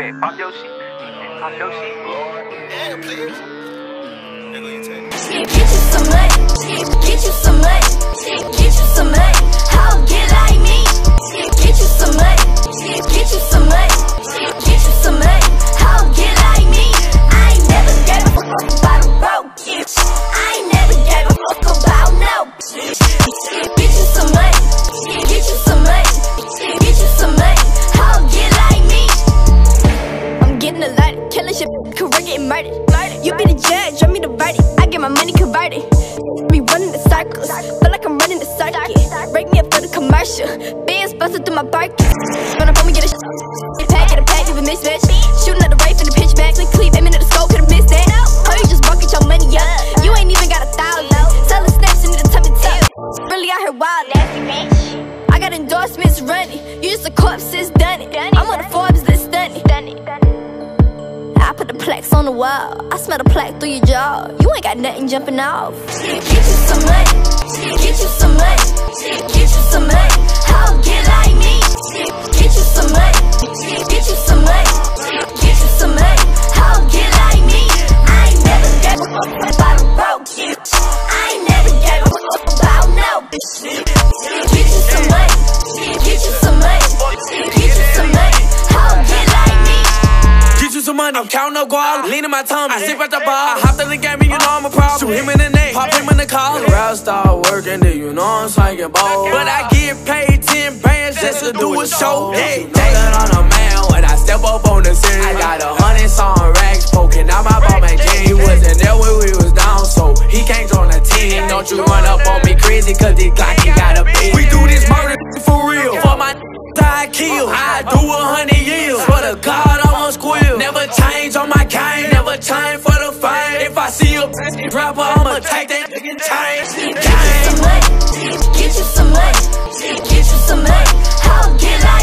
bet. Pop your shit. Pop your shit. Yeah, please. Get you some money. Get you some money. Get you some money. How get like me? Get you some money. Get you some money. Get you some money. How get like me? I ain't never gave a fuck about a broke bitch. I ain't never gave a fuck about no bitch. Get you some money. Get you some money. Get you some money. How get like me? I'm getting a lot of killing shit, career getting murdered. You be the judge, draw me the verdict. I get my money converted. Be running the circles, feel like I'm running the circuit. Break me up for the commercial, bands busted through my Birkin. Run up on me, get a get a pack, give a mismatch. Shooting at the rafe in the pitch back, like cleave, aiming at the scope, could've missed that. Oh, you just bucket your money up, you ain't even got 1,000. Selling snaps, you need a tummy tuck. Really out here wild, I got endorsements running. You just a corpse, it's done it. I'm on the Forbes list, stunning. I put the plaques on the wall. I smell the plaque through your jaw. You ain't got nothing jumping off. Get you some money. Get you some money. Get you some money. How get like me? Get you some money. Get you some money. Get you some money. How get like me? I ain't never gave a fuck about a broke bitch. I ain't never gave a fuck about no bitch. Get you some money. Get you some money. Get you some money. How get like me? Get you some money, I'm counting up guala, leaning my tummy, I sip at the bar. I hopped in the game and you know I'm a problem. Shoot him in the neck, pop him in the collar. The rap start working, then you know I'm swinging ball. But I get paid 10 bands just to do a show. Yeah, know that I'm a man when I step up on the scene. I got 100 song racks poking out my ball, man. He wasn't there when we was down, so he can't join the team. Don't you run up on me crazy, cause this Glock he got a beat. We do this murder for real, for my I kill. I do 100 years, for the God I'm a squill. Never change on my game, never change for the fame. If I see a rapper, I'ma take that nigga change. Get you some money. Get you some money. Get you some money. How get like